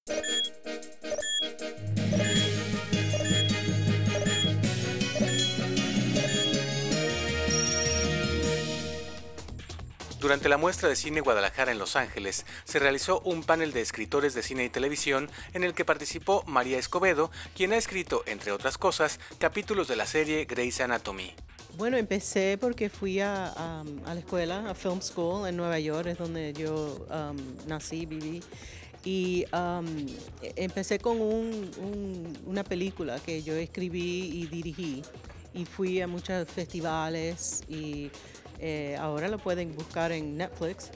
Durante la muestra de cine Guadalajara en Los Ángeles, se realizó un panel de escritores de cine y televisión en el que participó María Escobedo, quien ha escrito, entre otras cosas, capítulos de la serie Grey's Anatomy. Bueno, empecé porque fui a la escuela, a Film School en Nueva York, es donde yo nací, viví. Y empecé con una película que yo escribí y dirigí. Y fui a muchos festivales y ahora lo pueden buscar en Netflix.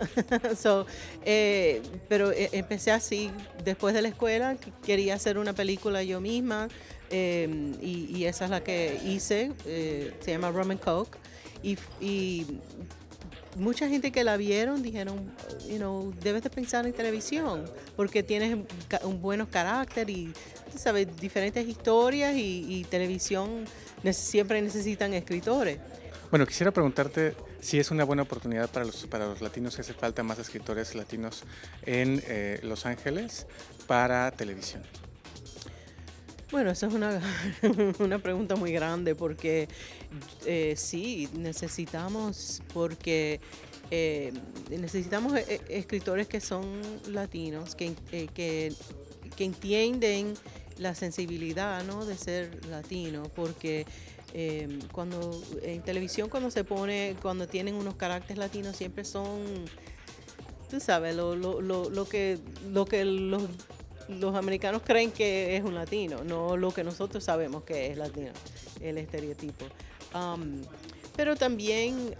Pero empecé así, después de la escuela, quería hacer una película yo misma. Y esa es la que hice, se llama Rum and Coke. Y mucha gente que la vieron dijeron, debes de pensar en televisión, porque tienes un buen carácter y, sabes, diferentes historias y televisión siempre necesitan escritores. Bueno, quisiera preguntarte si es una buena oportunidad para los latinos, si hace falta más escritores latinos en Los Ángeles para televisión. Bueno, esa es una pregunta muy grande porque sí, necesitamos, porque necesitamos escritores que son latinos, que entienden la sensibilidad, ¿no?, de ser latino, porque cuando en televisión cuando tienen unos caracteres latinos siempre son, tú sabes, lo que los americanos creen que es un latino, no lo que nosotros sabemos que es latino, el estereotipo. Pero también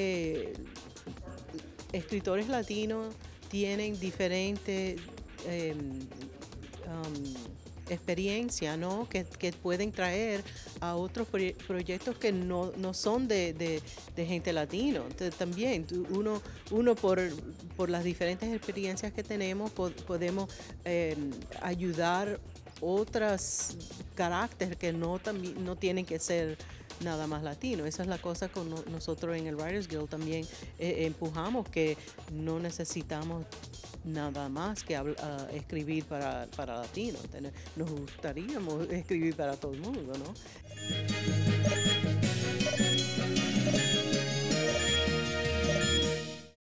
escritores latinos tienen diferentes experiencia, ¿no?, que pueden traer a otros proyectos que no son de gente latino. Entonces, también uno por las diferentes experiencias que tenemos podemos ayudar otros caracteres que no tienen que ser nada más latino. Esa es la cosa con nosotros en el Writers Guild también empujamos, que no necesitamos nada más que escribir para latinos. Nos gustaría escribir para todo el mundo, ¿no?